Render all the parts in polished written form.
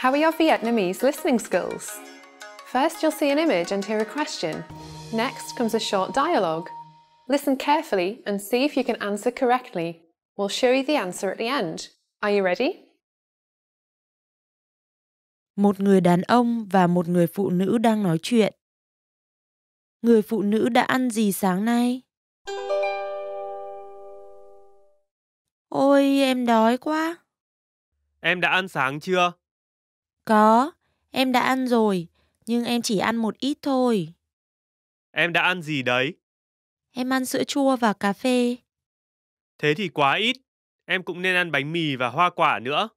How are your Vietnamese listening skills? First, you'll see an image and hear a question. Next comes a short dialogue. Listen carefully and see if you can answer correctly. We'll show you the answer at the end. Are you ready? Một người đàn ông và một người phụ nữ đang nói chuyện. Người phụ nữ đã ăn gì sáng nay? Ôi, em đói quá. Em đã ăn sáng chưa? Có, em đã ăn rồi, nhưng em chỉ ăn một ít thôi. Em đã ăn gì đấy? Em ăn sữa chua và cà phê. Thế thì quá ít. Em cũng nên ăn bánh mì và hoa quả nữa.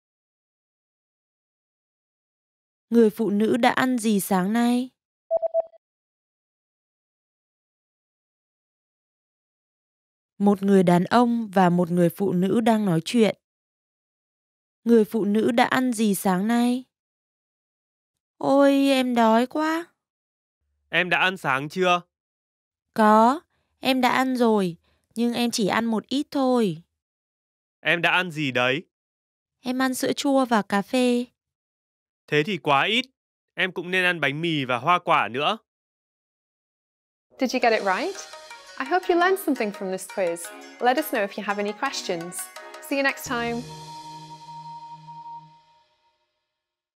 Người phụ nữ đã ăn gì sáng nay? Một người đàn ông và một người phụ nữ đang nói chuyện. Người phụ nữ đã ăn gì sáng nay? Ôi, em đói quá. Em đã ăn sáng chưa? Có, em đã ăn rồi, nhưng em chỉ ăn một ít thôi. Em đã ăn gì đấy? Em ăn sữa chua và cà phê. Thế thì quá ít. Em cũng nên ăn bánh mì và hoa quả nữa. Did you get it right? I hope you learned something from this quiz. Let us know if you have any questions. See you next time.